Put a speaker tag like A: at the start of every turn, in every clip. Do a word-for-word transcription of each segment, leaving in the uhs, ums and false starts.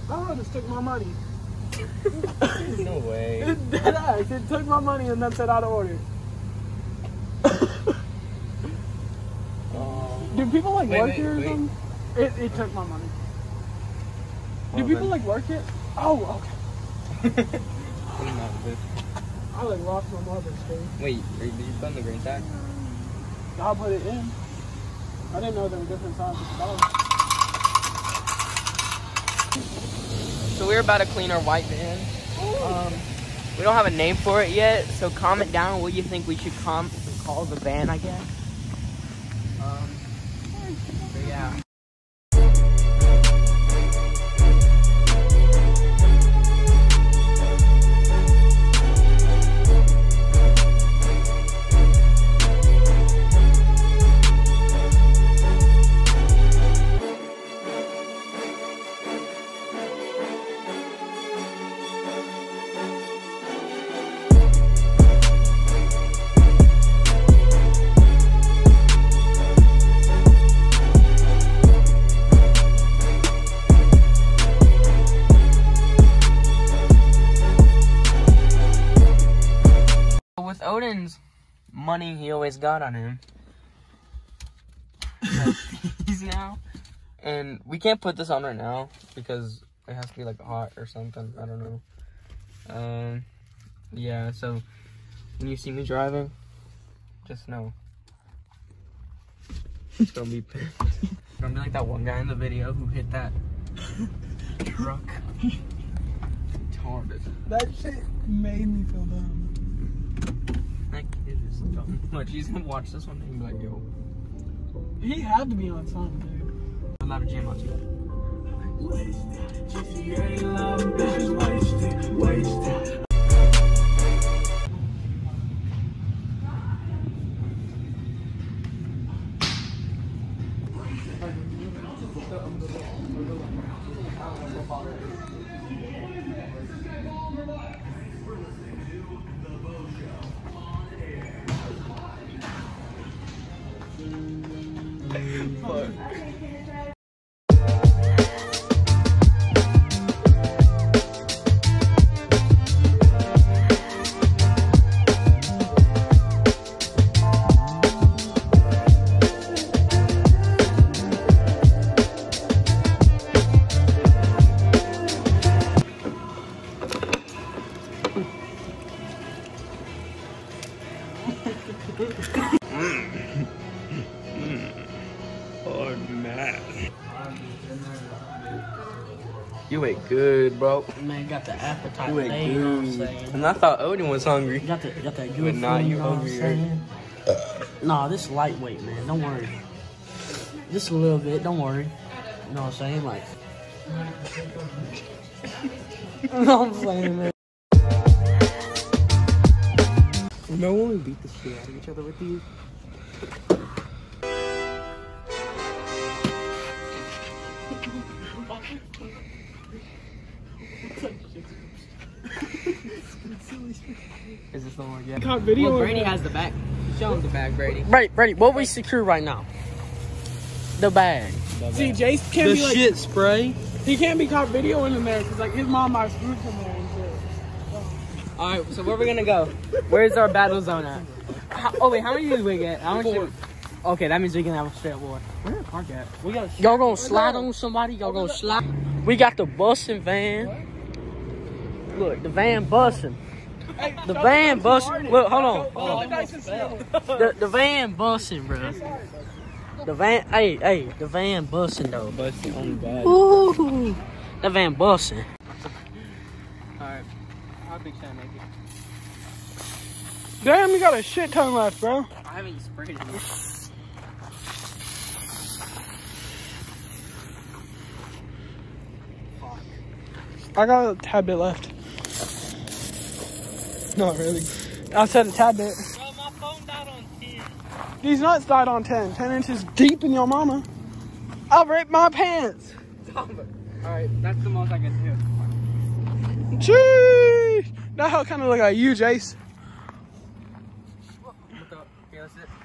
A: Oh, just took my money.
B: No way.
A: It dead ass. It took my money and then said out of order.
B: Oh.
A: Do people like
B: Wait,
A: work
B: wait,
A: here or
B: wait.
A: something? It, it took my money. Do
B: Oh,
A: people
B: man.
A: like work here? Oh, okay.
B: Clean that bitch.
A: I like lost my mother's face.
B: Wait, are you- did you put in the green tag?
A: I'll put it in. I didn't know there were different sizes of dollars.
B: So we're about to clean our white van. Um, we don't have a name for it yet, so comment down what you think we should com call the van, I guess. Um, but yeah. With Odin's money he always got on him, he's now, and we can't put this on right now because it has to be like hot or something. I don't know. Um, yeah. So when you see me driving, just know it's gonna be pissed. It's gonna be like that one guy in the video who hit that truck. Retarded.
A: That shit made me feel dumb.
B: That kid is dumb. Look, he's gonna watch this one and be like, yo.
A: He had to be on something, dude.
B: I'm out of gym on you. Fuck. Oh, man. You ate good, bro.
C: Man, got the appetite.
B: You ate
C: today, you know what I'm
B: good.
C: saying?
B: And I thought Odin was hungry.
C: Got the got that good
B: But nah,
C: food,
B: you
C: you know what I'm
B: hungry,
C: saying? Nah, this lightweight, man. Don't worry. Just a little bit. Don't worry. You know what I'm saying? Like, you know what I'm saying, man.
B: You know when we beat the shit out of each other with these? Is this the one again?
A: Caught video.
C: Well,
A: of
C: Brady
A: that.
C: has the bag.
B: Show him the bag, Brady.
C: Brady, Brady, what we secure right now? The bag.
A: See, Jace can't
C: The
A: be like.
C: shit spray.
A: He can't be caught videoing in there because like his mom might screw from there and shit.
C: All right, so where we gonna go? Where's our battle zone at? How, oh wait, how many did we get? How much? Did, okay, that means we can have a straight war. Where the park at? We got. Y'all gonna slide on somebody? Y'all gonna slide? We got the busing van. Look, the van busing. The van busing. Look, hold on. Hold on. The the van busing, bro. The van. Hey, hey, the van busing though.
B: Busting on the bag.
C: Ooh, the van busing.
B: Alright. How big should I make it?
A: Damn, you got a shit ton left, bro.
B: I haven't sprayed it yet.
A: I got a tad bit left. Not really. I said a tad bit.
C: Bro, my phone died on ten.
A: These nuts died on ten. ten inches deep in your mama. I'll rip my pants.
B: Alright, that's the most I can do.
A: Jeez. That hell kind of look like you, Jace.
B: Look up. Okay, that's it.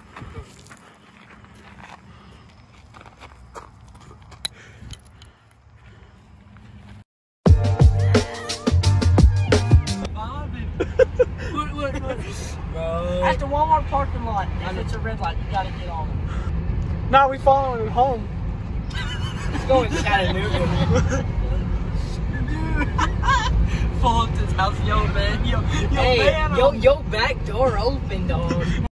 C: light. If it's a red light, you gotta get on.
A: Nah, we following him home.
C: Let's go in Chattanooga. Pull up to his house, yo man, yo, yo hey, man, yo, yo, back door open, dog.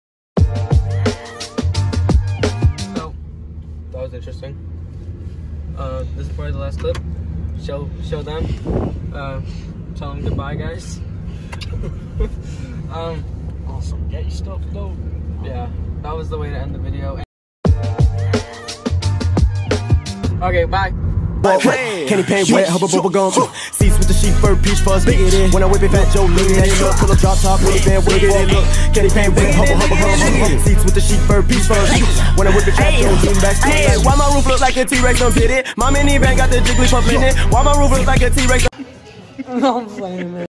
C: So, that was interesting. Uh, this is probably the last clip. Show, show them. Uh, tell them goodbye, guys. um,
A: awesome. Get your stuff though.
C: Yeah, that was the way to end the video. Okay, bye.
D: Hey, Kenny Payne wet, hubba bubble gum. Seats with the sheep fur, peach fuzz, big it in. When I whip it, Fat Joe, lean that shit up, pull up, drop top, with a band, wig it in. Look, Kenny Payne wet, hubba hubba gum. Seats with the sheep fur, peach fuzz. When I whip it, Fat Joe, lean back. Hey, why my roof look like a T-Rex? Don't get it. My minivan got the jiggly pump in it. Why my roof look like a T-Rex?
C: I'm playing, man.